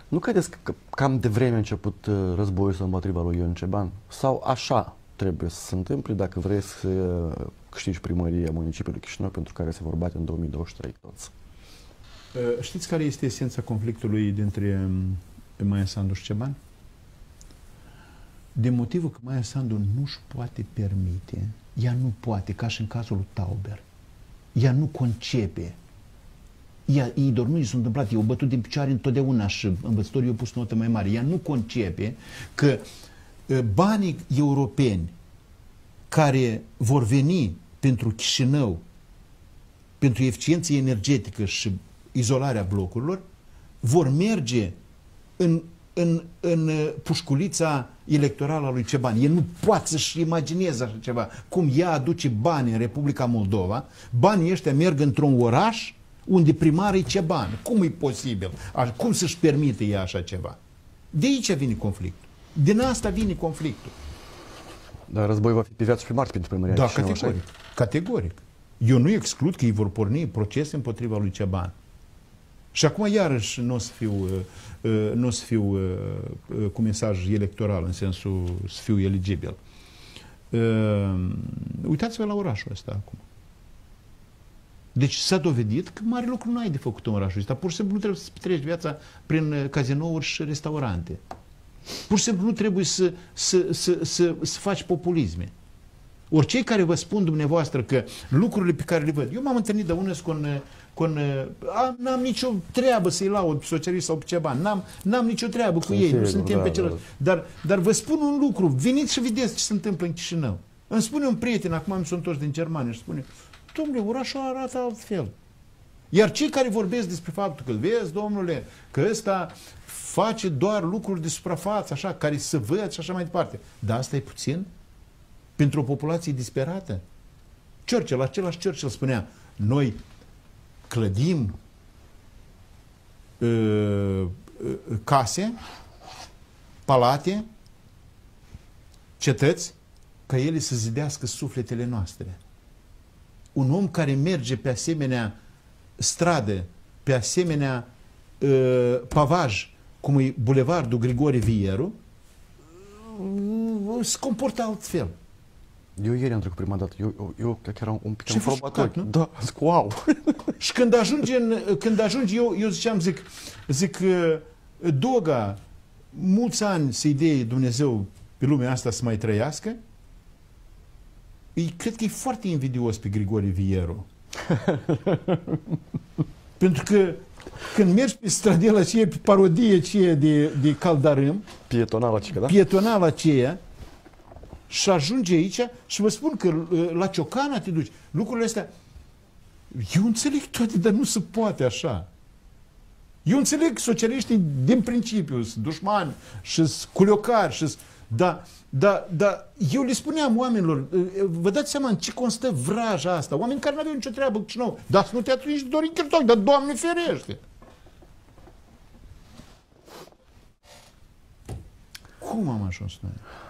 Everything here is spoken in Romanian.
Nu credeți că cam de vreme a început războiul împotriva lui Ion Ceban? Sau așa trebuie să se întâmple dacă vrei să câștigi primăria municipiului Chișinău, pentru care se vor bate în 2023 toți? Știți care este esența conflictului dintre Maia Sandu și Ceban? De motivul că Maia Sandu nu-și poate permite, ea nu poate, ca și în cazul lui Tauber, ea nu concepe. Ei doar nu i s-a întâmplat, eu bătut din picioare întotdeauna și învățătorii i-au pus notă mai mare. Ea nu concepe că banii europeni care vor veni pentru Chișinău, pentru eficiență energetică și izolarea blocurilor, vor merge în pușculița electorală a lui Ceban. El nu poate să-și imagineze așa ceva. Cum ea aduce bani în Republica Moldova, banii ăștia merg într-un oraș unde primarul e Ceban. Cum e posibil? Cum să-și permite ea așa ceva? De aici vine conflictul. Din asta vine conflictul. Dar războiul va fi pe viață și pe moarte pentru primăria Chișinău. Da, categoric. Categoric. Eu nu exclud că ei vor porni procese împotriva lui Ceban. Și acum iarăși nu o să fiu cu mesaj electoral, în sensul să fiu eligibil. Uitați-vă la orașul ăsta acum. Deci s-a dovedit că mare lucru nu ai de făcut în orașul ăsta. Pur și simplu nu trebuie să petreci viața prin cazinouri și restaurante. Pur și simplu nu trebuie să faci populisme. Ori cei care vă spun dumneavoastră că lucrurile pe care le văd, eu m-am întâlnit de unul n-am nicio treabă să-i laud pe socialist sau pe Ceban, n-am nicio treabă cu ei, nu suntem pe celălalt. Dar vă spun un lucru, veniți și vedeți ce se întâmplă în Chișinău. Îmi spune un prieten, acum mi s-a întors din Germania și spune, domnule, orașul arată altfel. Iar cei care vorbesc despre faptul că, vezi, domnule, că ăsta face doar lucruri de suprafață, așa, care se văd și așa mai departe. Dar asta e puțin? Pentru o populație disperată? Același Churchill spunea, noi clădim case, palate, cetăți, ca ele să zidească sufletele noastre. Un om care merge pe asemenea stradă, pe asemenea pavaj, cum e Bulevardul Grigore Vieru, se comportă altfel. Eu ieri am trecut prima dată. Eu chiar un pic probator. Da, zic, wow! Și când ajungi, eu ziceam, zic, Doga, mulți ani să-i dea Dumnezeu pe lumea asta să mai trăiască, cred că e foarte invidios pe Grigore Vieru. Pentru că când mergi pe stradela aceea, pe parodie aceea de Caldarâm, pietonala aceea, și ajunge aici și vă spun că la Ciocana te duci. Lucrurile astea, eu înțeleg toate, dar nu se poate așa. Eu înțeleg că socialiștii din principiu sunt dușmani și sunt culiocari, dar eu le spuneam oamenilor, vă dați seama în ce constă vraja asta, oameni care nu aveau nicio treabă cu Chișinău, dar să nu te atunci Dorin Chirtoc, dar Doamne ferește! Cum am ajuns noi?